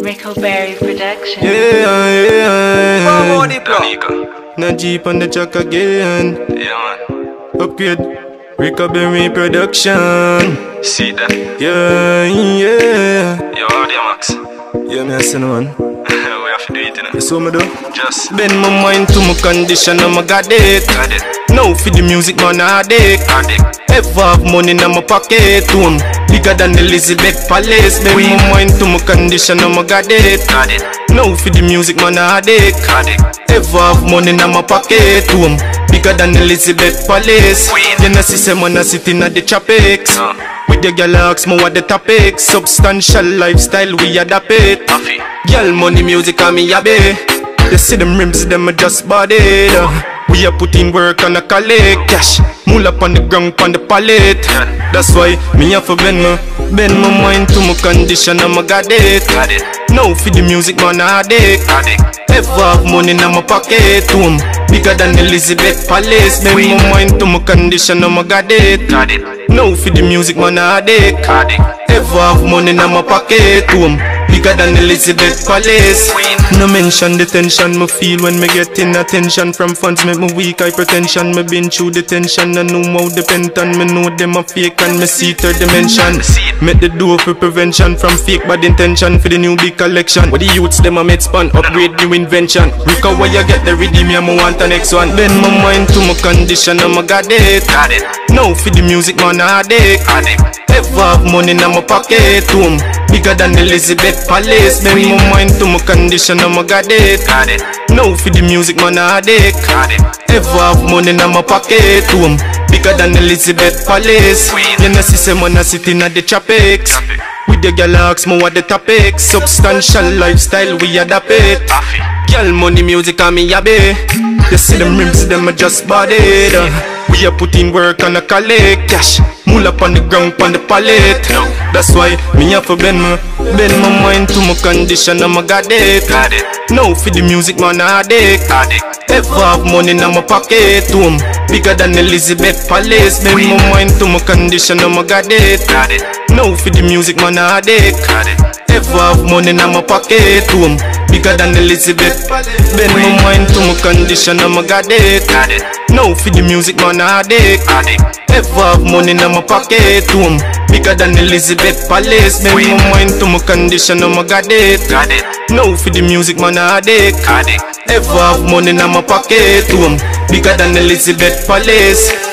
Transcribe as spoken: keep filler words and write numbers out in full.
Rickleberry Production. Yeah, yeah, Promo Diplo. Na Jeep on the track again. Yeah, man. Upgrade Rickleberry Production. See that? Yeah, yeah. Yo, audio max. Yeah, me I say no man. We have to do it, you know. You saw me though? Just Bend my mind to my condition, I'm a got it. got it. Now for the music man I dig. Addict. Ever have money in my pocket to 'em. Bigger than Elizabeth Palace. Bend my mind to my condition, I'm a got it. Got it. Now for the music man I dig. Addict. Ever have money in my pocket to 'em. Bigger than Elizabeth Palace. Queen. Then I see some man a sitting at the tropics. Uh. With the girl ask me what the topic. Substantial lifestyle we adapt it. Afi. Girl money music and me a be. You see them rims them a just bodied. uh. We a put in work and a collect cash. Mull up on the ground on the pallet. Yeah. That's why me have to bend my Bend my mind to my condition and I got it. Got it. Now for the music man I dig. Addict. Ever have money in my pocket to 'em. Bigger than Elizabeth Palace. Bend Queen. my mind to my condition and I got it. Got it. Now for the music man I dig. Addict. Ever have money in my pocket to 'em. Bigger than Elizabeth Palace. Queen. No mention the tension me feel when me getting attention from fans. Make me weak hypertension. Me been through the tension. I know how depend on me know them a fake and me see third dimension. Make the door for prevention from fake bad intention for the new big collection. What the youths them a make span upgrade new invention. Rico where you get the redeem me I want the next one. Bend my mind to my condition and I got it. Got it. Now for the music man I dig. Addict. Ever have money in my pocket to 'em. Bigger than Elizabeth Palace. Bend my mind to my condition and I got it. Got it. Now for the music man I dig. Got it. Ever have money in my pocket to 'em. Bigger than Elizabeth Palace. Queen. You know see some man a sitting at the tropics. Traffic. With the girl ask me what the topic. Substantial lifestyle we adapt it. Afi. Girl money music and me a be. You see them rims them a just bodied. uh. We a put in work and a collect cash. Mull up on the ground on the pallet. That's why me have to bend my Bend my mind to my condition and I got it. Got it. Now for the music man I dig. Addict. Ever have money in my pocket to 'em. Bigger than Elizabeth Palace. Bend my mind to my condition and I got it. Got it. Now for the music man I dig. Got it. Ever have money in my pocket to 'em. Bigger than Elizabeth. Bend my mind to my condition and I got it. Got it. Now for the music man I dig. Addict. Ever have money in my pocket to 'em. Bigger than Elizabeth Palace. Bend my mind to my condition and I got it. Got it. Now for the music man I dig. Addict. Ever have money in my pocket to 'em. Bigger than Elizabeth Palace.